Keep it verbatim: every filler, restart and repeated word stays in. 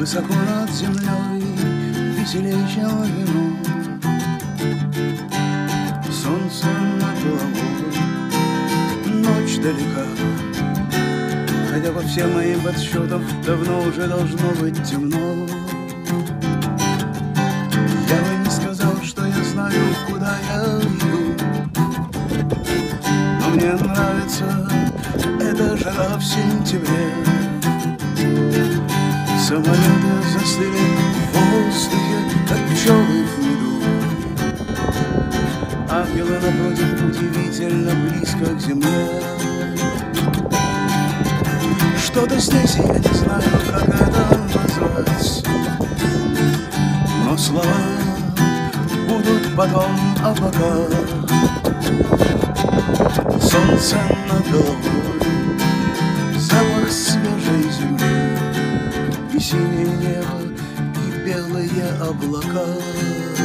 Высоко над землей, веселей, чем вино. Солнце над головой, ночь далека, хотя по всем моим подсчетам давно уже должно быть темно. Я бы не сказал, что я знаю, куда я иду, но мне нравится эта жара в сентябре. Самолеты застыли в воздухе, как пчелы в меду. Ангелы напротив удивительно близко к земле. Что-то здесь, я не знаю, как это назвать, но слова будут потом, а пока солнце над головой, запах свежей земли, и синее небо, и белые облака.